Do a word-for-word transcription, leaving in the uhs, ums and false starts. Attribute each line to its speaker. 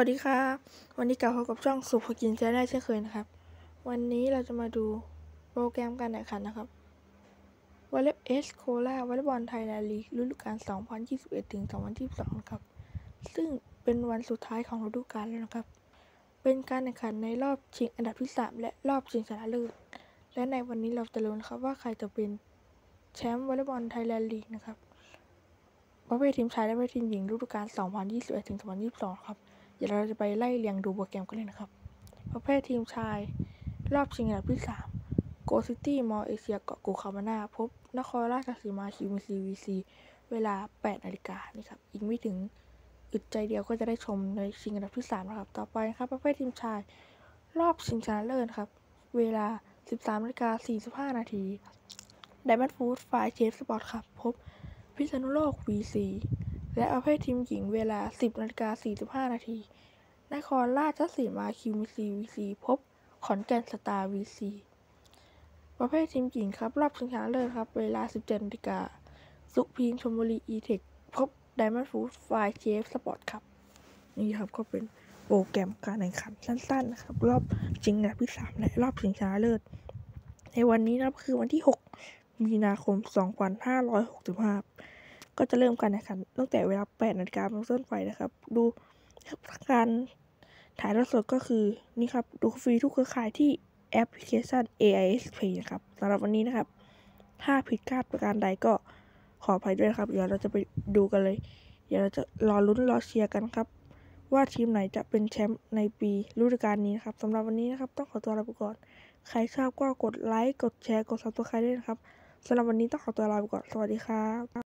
Speaker 1: วัสดีครับวันนี้กลับพบกับช่องสุภกินแชนแนลเช่นเคยนะครับวันนี้เราจะมาดูโปรแกรมการแข่งขันนะครับวอลเลย์เอสโคลาวอลเลย์บอลไทยแลนด์ลีกฤดูกาล สองพันยี่สิบเอ็ด ถึง สองพันยี่สิบสอง ครับซึ่งเป็นวันสุดท้ายของฤดูกาลแล้วนะครับเป็นการแข่งขันในรอบชิงอันดับที่สามและรอบชิงชนะเลิศและในวันนี้เราจะรู้นะครับว่าใครจะเป็นแชมป์วอลเลย์บอลไทยแลนด์ลีกนะครับประเภททีมชายและประเภททีมหญิงฤดูกาล สองพันยี่สิบเอ็ด ถึง สองพันยี่สิบสอง ครับเดี๋ยวเราจะไปไล่เรียงดูโปรแกรมกันเลยนะครับประเภททีมชายรอบชิงอันดับที่สามโกซิตี้มอลเอเชียเกาะกูคาบาน่าพบนครราชสีมาคิวซีวีซีเวลาแปดนาฬิกานี่ครับอีกไม่ถึงอึดใจเดียวก็จะได้ชมในชิงอันดับที่สามนะครับต่อไปนะครับประเภททีมชายรอบชิงชนะเลิศครับเวลา สิบสามนาฬิกาสี่สิบห้า นาทีไดมอนด์ฟู้ดไฟเชฟสปอร์ตครับพบพิษณุโลก วี ซี และประเภททีมหญิงเวลา สิบนาฬิกาสี่สิบห้า นาทีนครราชสีมาคิวซีวีซีพบขอนแก่นสตาร์วีซีประเภททีมหญิงครับรอบชิงชนะเลิศครับเวลา สิบเจ็ดนาฬิกาสุพีมชลบุรีอีเทคพบไดมอนด์ฟู้ดไฟเชฟสปอร์ตครับนี่ครับก็เป็นโปรแกรมการแข่งขันสั้นๆนะครับรอบชิงอันดับที่สามและรอบชิงชนะเลิศในวันนี้นะครับคือวันที่หกมีนาคมสองพันห้าร้อยหกสิบห้าก็จะเริ่มการแข่งขันตั้งแต่เวลาแปดนาฬิกาเป็นต้นไปนะครับดูการถ่ายทอดสดก็คือนี่ครับดูฟรีทุกเครือข่ายที่แอปพลิเคชัน เอ ไอ เอส Play นะครับสำหรับวันนี้นะครับถ้าผิดพลาดประการใดก็ขออภัยด้วยครับเดี๋ยวเราจะไปดูกันเลยเดี๋ยวเราจะรอลุ้นรอเชียร์กันครับว่าทีมไหนจะเป็นแชมป์ในปีฤดูกาลนี้นะครับสำหรับวันนี้นะครับต้องขอตัวลาไปก่อนใครชอบก็กดไลค์กดแชร์กด ซับสไครบ์ ด้วยนะครับสำหรับวันนี้ต้องขอตัวลาไปก่อนสวัสดีครับ